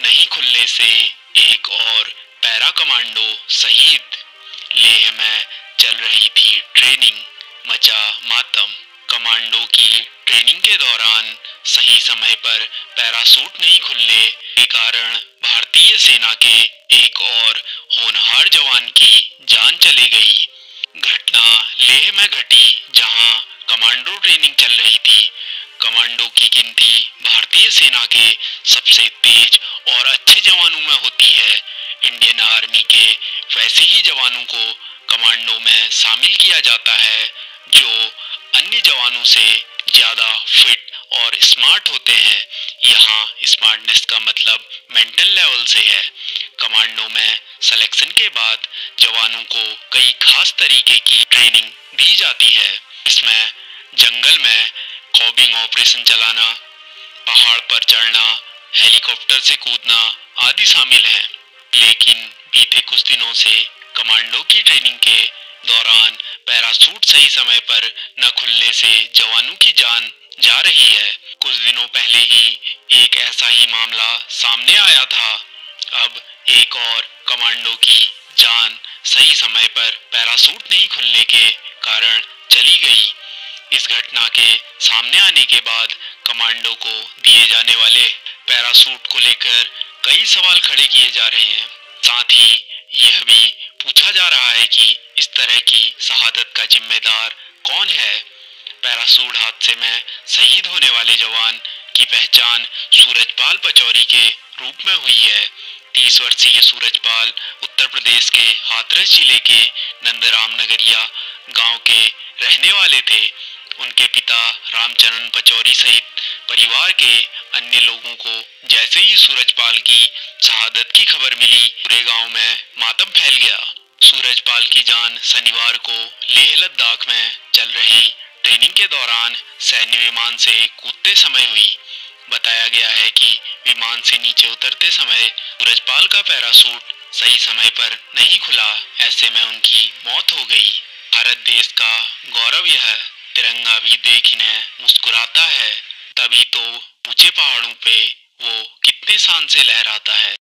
नहीं खुलने से एक और पैरा कमांडो शहीद। लेह में चल रही थी ट्रेनिंग, मचा मातम। कमांडो की ट्रेनिंग के दौरान सही समय पर पैरासूट नहीं खुलने के कारण भारतीय सेना के एक और होनहार जवान की जान चली गई। घटना लेह में घटी, जहां कमांडो ट्रेनिंग चल रही थी। कमांडो की गिनती भारतीय सेना के सबसे तेज और अच्छे जवानों में होती है। इंडियन आर्मी के वैसे ही जवानों को कमांडो में शामिल किया जाता है, जो अन्य जवानों से ज्यादा फिट और स्मार्ट होते हैं। यहाँ स्मार्टनेस का मतलब मेंटल लेवल से है। कमांडो में सिलेक्शन के बाद जवानों को कई खास तरीके की ट्रेनिंग दी जाती है। इसमें जंगल में कॉबिंग ऑपरेशन चलाना, पहाड़ पर चढ़ना, हेलीकॉप्टर से कूदना आदि शामिल हैं। लेकिन बीते कुछ दिनों से कमांडो की ट्रेनिंग के दौरान पैरासूट सही समय पर न खुलने से जवानों की जान जा रही है। कुछ दिनों पहले ही एक ऐसा ही मामला सामने आया था। अब एक और कमांडो की जान सही समय पर पैरासूट नहीं खुलने के कारण चली गई। इस घटना के सामने आने के बाद कमांडो को दिए जाने वाले पैरासूट को लेकर कई सवाल खड़े किए जा रहे हैं। साथ ही यह भी पूछा जा रहा है कि इस तरह की शहादत का जिम्मेदार कौन है। पैरासूट हादसे में शहीद होने वाले जवान की पहचान सूरजपाल पचौरी के रूप में हुई है। 30 वर्षीय सूरजपाल उत्तर प्रदेश के हाथरस जिले के नंदराम नगरिया गांव के रहने वाले थे। उनके पिता रामचरण पचौरी सहित परिवार के अन्य लोगों को जैसे ही सूरजपाल की शहादत की खबर मिली, पूरे गांव में मातम फैल गया। सूरजपाल की जान शनिवार को लेह लद्दाख में चल रही ट्रेनिंग के दौरान सैन्य विमान से कूदते समय हुई। बताया गया है कि विमान से नीचे उतरते समय सूरजपाल का पैरासूट सही समय पर नहीं खुला। ऐसे में उनकी मौत हो गई। भारत देश का गौरव यह तिरंगा भी देखने मुस्कुराता है, तभी तो ऊंचे पहाड़ों पे वो कितने शान से लहराता है।